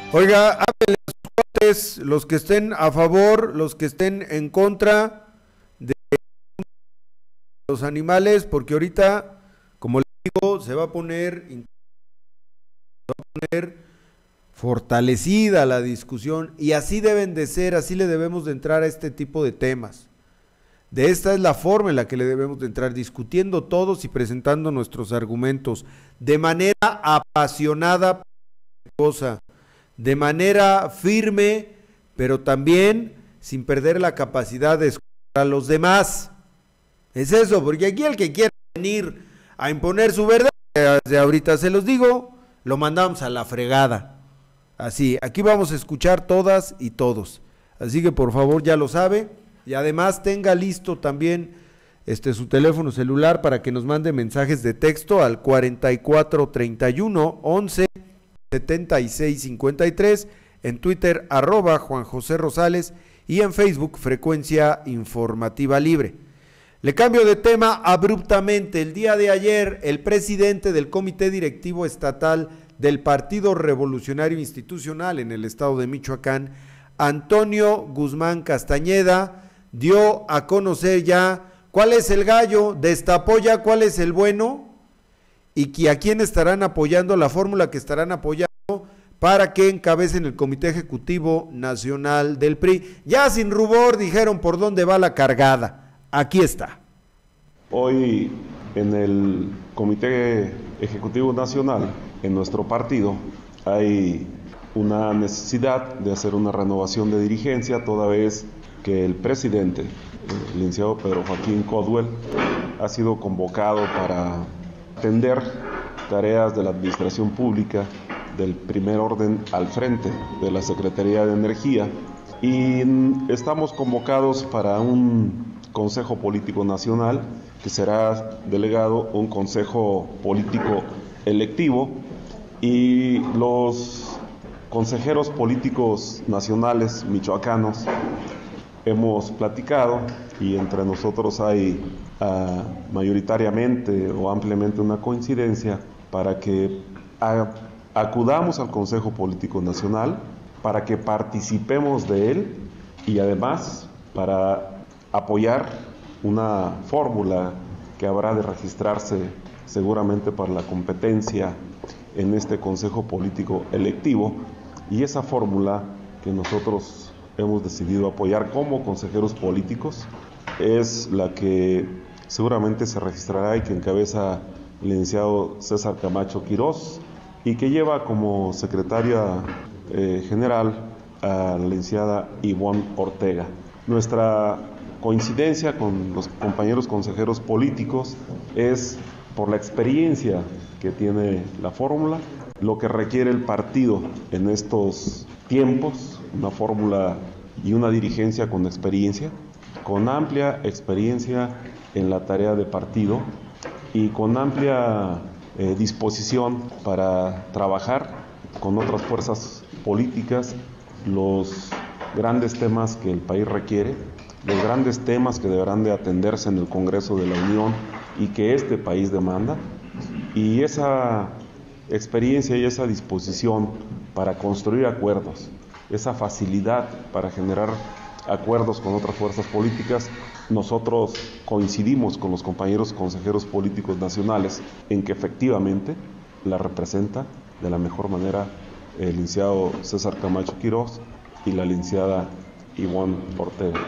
Oiga, háblenle a sus cuates, los que estén a favor, los que estén en contra de los animales, porque ahorita, como les digo, se va a poner fortalecida la discusión, y así deben de ser, así le debemos de entrar a este tipo de temas. De esta es la forma en la que le debemos de entrar, discutiendo todos y presentando nuestros argumentos de manera apasionada, de manera firme, pero también sin perder la capacidad de escuchar a los demás. Es eso, porque aquí el que quiera venir a imponer su verdad, desde ahorita se los digo, lo mandamos a la fregada. Así, aquí vamos a escuchar todas y todos. Así que por favor ya lo sabe. Y además tenga listo también su teléfono celular para que nos mande mensajes de texto al 4431 11 76 53, en Twitter @Juan José Rosales y en Facebook Frecuencia Informativa Libre. Le cambio de tema abruptamente. El día de ayer el presidente del Comité Directivo Estatal del Partido Revolucionario Institucional en el estado de Michoacán, Antonio Guzmán Castañeda, dio a conocer ya cuál es el gallo, destapó ya cuál es el bueno y a quién estarán apoyando, la fórmula que estarán apoyando para que encabecen el Comité Ejecutivo Nacional del PRI. Ya sin rubor dijeron por dónde va la cargada. Aquí está. Hoy en el Comité Ejecutivo Nacional, en nuestro partido, hay una necesidad de hacer una renovación de dirigencia, toda vez que el presidente, el licenciado Pedro Joaquín Codwell, ha sido convocado para atender tareas de la administración pública del primer orden al frente de la Secretaría de Energía, y estamos convocados para un Consejo Político Nacional que será delegado un Consejo Político electivo, y los consejeros políticos nacionales michoacanos hemos platicado, y entre nosotros hay mayoritariamente o ampliamente una coincidencia para que acudamos al Consejo Político Nacional, para que participemos de él y además para apoyar una fórmula que habrá de registrarse seguramente para la competencia en este Consejo Político electivo, y esa fórmula que nosotros hemos decidido apoyar como consejeros políticos es la que seguramente se registrará y que encabeza el licenciado César Camacho Quirós, y que lleva como secretaria general a la licenciada Ivonne Ortega. Nuestra coincidencia con los compañeros consejeros políticos es por la experiencia que tiene la fórmula, lo que requiere el partido en estos tiempos, una fórmula y una dirigencia con experiencia, con amplia experiencia en la tarea de partido y con amplia disposición para trabajar con otras fuerzas políticas los grandes temas que el país requiere, los grandes temas que deberán de atenderse en el Congreso de la Unión y que este país demanda, y esa experiencia y esa disposición para construir acuerdos, esa facilidad para generar acuerdos con otras fuerzas políticas. Nosotros coincidimos con los compañeros consejeros políticos nacionales en que efectivamente la representa de la mejor manera el licenciado César Camacho Quirós y la licenciada Ivonne Ortega.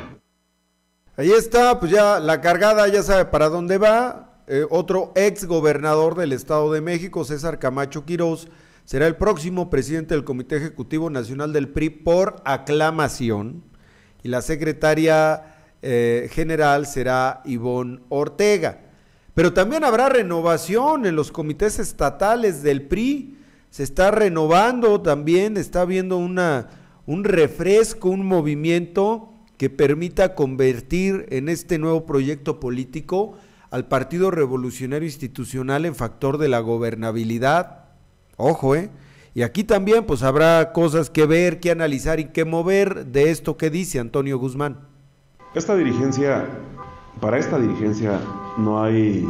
Ahí está, pues ya la cargada ya sabe para dónde va. Otro ex gobernador del Estado de México, César Camacho Quirós, será el próximo presidente del Comité Ejecutivo Nacional del PRI por aclamación, y la secretaria general será Ivonne Ortega. Pero también habrá renovación en los comités estatales del PRI, se está renovando también, está habiendo un refresco, un movimiento que permita convertir en este nuevo proyecto político al Partido Revolucionario Institucional en factor de la gobernabilidad. Ojo, y aquí también pues habrá cosas que ver, que analizar y que mover de esto que dice Antonio Guzmán. Para esta dirigencia no hay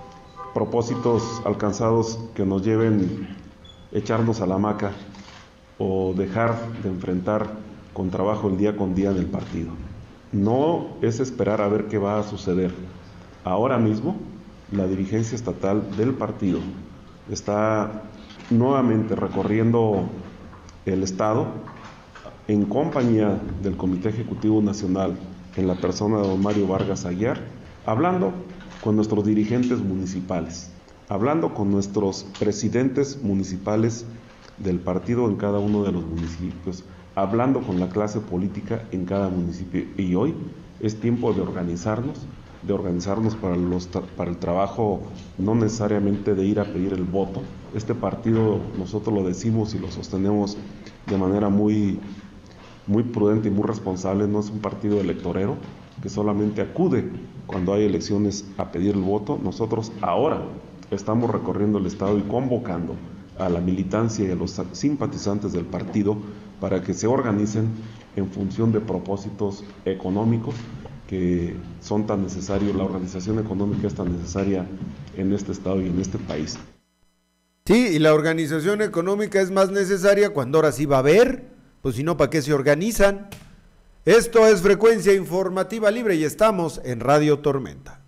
propósitos alcanzados que nos lleven a echarnos a la hamaca o dejar de enfrentar con trabajo el día con día en el partido. No es esperar a ver qué va a suceder. Ahora mismo, la dirigencia estatal del partido está nuevamente recorriendo el Estado en compañía del Comité Ejecutivo Nacional, en la persona de don Mario Vargas Aguiar, hablando con nuestros dirigentes municipales, hablando con nuestros presidentes municipales del partido en cada uno de los municipios, hablando con la clase política en cada municipio. Y hoy es tiempo de organizarnos para el trabajo, no necesariamente de ir a pedir el voto. Este partido, nosotros lo decimos y lo sostenemos de manera muy prudente y muy responsable, no es un partido electorero que solamente acude cuando hay elecciones a pedir el voto. Nosotros ahora estamos recorriendo el Estado y convocando a la militancia y a los simpatizantes del partido para que se organicen en función de propósitos económicos que son tan necesarios. La organización económica es tan necesaria en este Estado y en este país. Sí, y la organización económica es más necesaria cuando ahora sí va a haber, pues si no, ¿para qué se organizan? Esto es Frecuencia Informativa Libre y estamos en Radio Tormenta.